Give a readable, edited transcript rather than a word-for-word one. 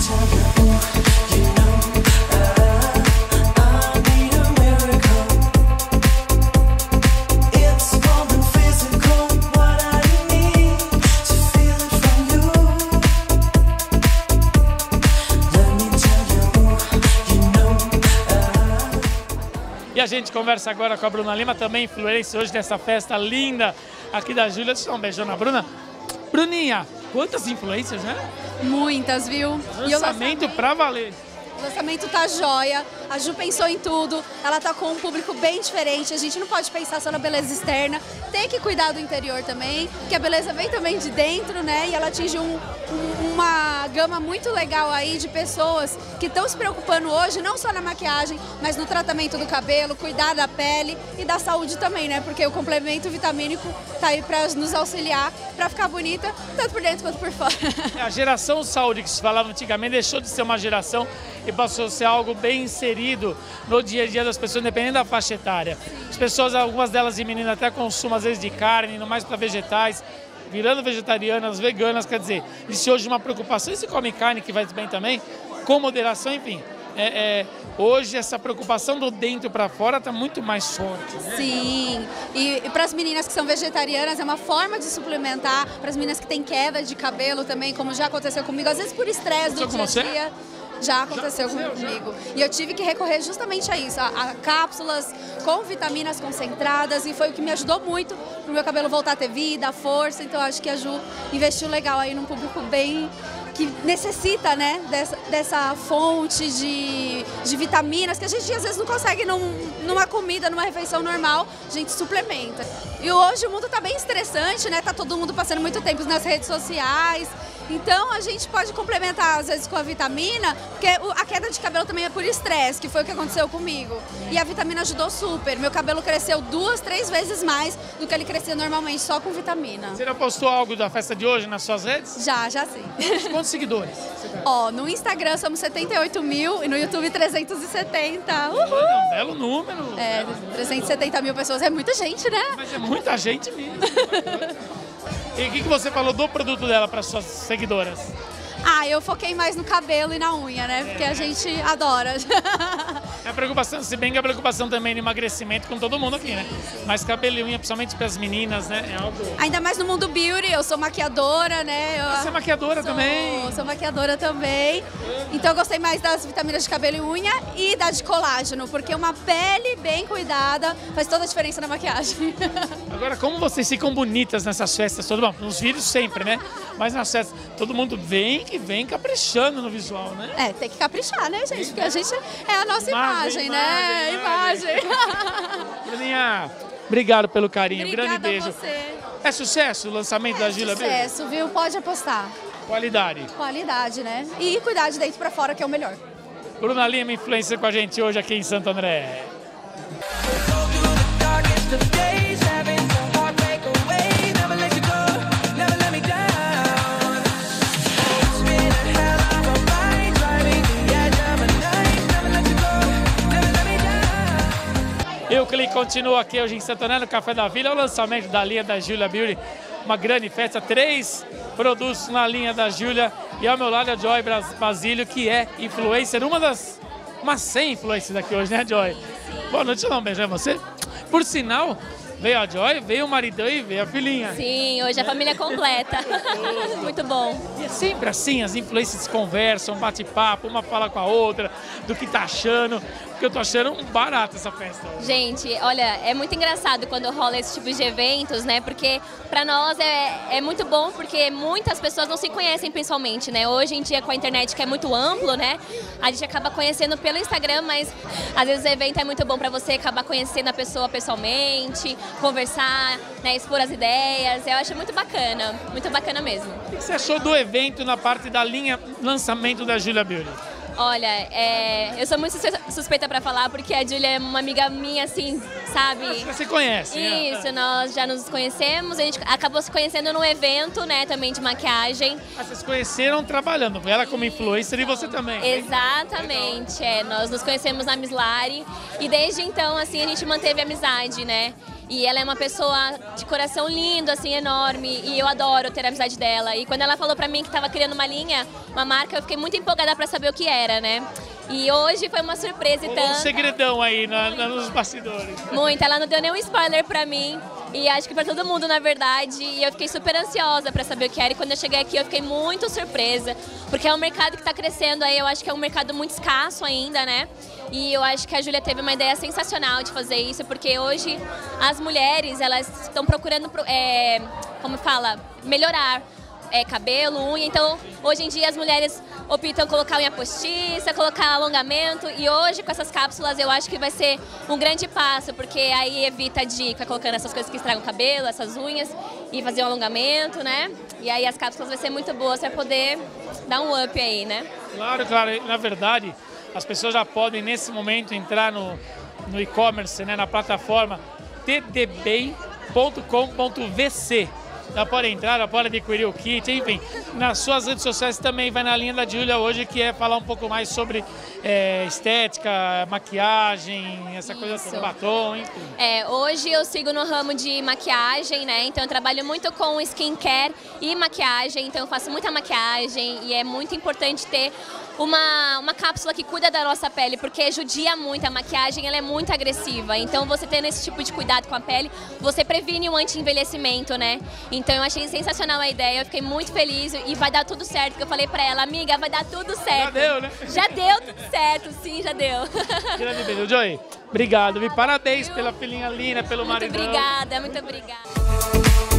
E a gente conversa agora com a Bruna Lima, também influencer hoje dessa festa linda aqui da Júlia. Deixa eu dar um beijão na Bruna. Bruninha, quantas influencers, né? Muitas, viu? Lançamento pra valer. O lançamento tá jóia, a Ju pensou em tudo, ela tá com um público bem diferente, a gente não pode pensar só na beleza externa, tem que cuidar do interior também, que a beleza vem também de dentro, né? E ela atinge uma gama muito legal aí de pessoas que estão se preocupando hoje, não só na maquiagem, mas no tratamento do cabelo, cuidar da pele e da saúde também, né? Porque o complemento vitamínico tá aí pra nos auxiliar, pra ficar bonita, tanto por dentro quanto por fora. A geração saúde que se falava antigamente deixou de ser uma geração e passou a ser algo bem inserido no dia a dia das pessoas, independente da faixa etária. As pessoas, algumas delas de meninas até consumem às vezes de carne, indo mais para vegetais, virando vegetarianas, veganas, quer dizer, existe hoje uma preocupação, e se come carne que vai bem também, com moderação, enfim. Hoje essa preocupação do dentro para fora está muito mais forte, né? Sim, e para as meninas que são vegetarianas é uma forma de suplementar, para as meninas que têm queda de cabelo também, como já aconteceu comigo, às vezes por estresse do dia a dia. Já aconteceu comigo. E eu tive que recorrer justamente a isso, a cápsulas com vitaminas concentradas, e foi o que me ajudou muito para o meu cabelo voltar a ter vida, força. Então acho que a Ju investiu legal aí num público bem que necessita, né, dessa fonte de vitaminas que a gente às vezes não consegue numa comida, numa refeição normal, a gente suplementa. E hoje o mundo tá bem estressante, né, tá todo mundo passando muito tempo nas redes sociais, então a gente pode complementar às vezes com a vitamina, porque a queda de cabelo também é por estresse, que foi o que aconteceu comigo. E a vitamina ajudou super, meu cabelo cresceu 2, 3 vezes mais do que ele crescia normalmente, só com vitamina. Você já postou algo da festa de hoje nas suas redes? Já sim. Quantos seguidores? Ó, no Instagram somos 78 mil e no YouTube 370. Uhul! Um belo número. 370 mil pessoas é muita gente, né? Mas é muita gente mesmo. E o que você falou do produto dela para suas seguidoras? Eu foquei mais no cabelo e na unha, né? Porque a gente adora. É a preocupação, se bem que a preocupação também de emagrecimento com todo mundo aqui, né? Mas cabelo e unha, principalmente para as meninas, né? É algo... Ainda mais no mundo beauty, eu sou maquiadora, né? Você é maquiadora também? Sou maquiadora também. Então eu gostei mais das vitaminas de cabelo e unha e da de colágeno, porque uma pele bem cuidada faz toda a diferença na maquiagem. Agora, como vocês ficam bonitas nessas festas? Bom, nos vídeos sempre, né? Mas nas festas, todo mundo vem caprichando no visual, né? Tem que caprichar, né, gente? Porque a gente é a nossa imagem, né? Imagem. Bruninha, obrigado pelo carinho. Obrigada, grande beijo. A você. É sucesso o lançamento da Júlia Beauty? Sucesso, viu? Pode apostar. Qualidade. Qualidade, né? E cuidar de dentro pra fora, que é o melhor. Bruna Lima, influencer com a gente hoje aqui em Santo André. E o clique continua aqui hoje em Santo André, no Café da Vila, o lançamento da linha da Júlia Beauty, uma grande festa, 3 produtos na linha da Júlia, e ao meu lado a Joy Basílio, que é influencer, umas 100 influencers aqui hoje, né, Joy? Boa noite, deixa eu dar um beijo a você. Por sinal, veio a Joy, veio o maridão e veio a filhinha. Sim, hoje a família completa. Muito bom. E é sempre assim, as influencers conversam, bate-papo, uma fala com a outra, do que tá achando, porque eu tô achando um barato essa festa. Gente, olha, é muito engraçado quando rola esse tipo de eventos, né? Porque pra nós é muito bom, porque muitas pessoas não se conhecem pessoalmente, né? Hoje em dia com a internet que é muito amplo, né? A gente acaba conhecendo pelo Instagram, mas às vezes o evento é muito bom pra você acabar conhecendo a pessoa pessoalmente, conversar, né, expor as ideias. Eu acho muito bacana mesmo. O que você achou do evento na parte da linha lançamento da Júlia Beauty? Olha, eu sou muito suspeita pra falar, porque a Júlia é uma amiga minha, assim, sabe? Você conhece, Isso, nós já nos conhecemos, a gente acabou se conhecendo num evento, né, também de maquiagem. Vocês conheceram trabalhando, ela como influencer e você também. Exatamente, nós nos conhecemos na Miss Lari e desde então, assim, a gente manteve amizade, né? E ela é uma pessoa de coração lindo, assim, enorme, e eu adoro ter a amizade dela. E quando ela falou pra mim que estava criando uma linha, uma marca, eu fiquei muito empolgada pra saber o que era, né? E hoje foi uma surpresa e tanto. Um segredão aí nos bastidores. Muito, ela não deu nenhum spoiler pra mim. E acho que pra todo mundo, na verdade. E eu fiquei super ansiosa pra saber o que era. E quando eu cheguei aqui, eu fiquei muito surpresa. Porque é um mercado que tá crescendo aí. Eu acho que é um mercado muito escasso ainda, né? E eu acho que a Júlia teve uma ideia sensacional de fazer isso. Porque hoje as mulheres, elas estão procurando, como fala, melhorar. Cabelo, unha, então hoje em dia as mulheres optam colocar unha postiça, colocar alongamento e hoje com essas cápsulas eu acho que vai ser um grande passo, porque aí evita de ficar colocando essas coisas que estragam o cabelo, essas unhas e fazer um alongamento, né? E aí as cápsulas vai ser muito boas para poder dar um up aí, né? Claro, na verdade as pessoas já podem nesse momento entrar no e-commerce, né, na plataforma tdbay.com.vc. Já pode entrar, já pode adquirir o kit, enfim. Nas suas redes sociais também vai na linha da Júlia hoje, que é falar um pouco mais sobre estética, maquiagem, essa coisa toda, batom, enfim. Hoje eu sigo no ramo de maquiagem, né? Então eu trabalho muito com skincare e maquiagem, então eu faço muita maquiagem e é muito importante ter uma cápsula que cuida da nossa pele, porque judia muito, a maquiagem ela é muito agressiva, então você tendo esse tipo de cuidado com a pele, você previne o anti-envelhecimento, né? Então eu achei sensacional a ideia, eu fiquei muito feliz e vai dar tudo certo, porque eu falei pra ela, amiga, vai dar tudo certo. Já deu, né? Já deu tudo certo, sim, já deu. Grande beijo, Joey. Obrigado, parabéns pela filhinha linda, pelo maridão. Muito obrigada, muito obrigada.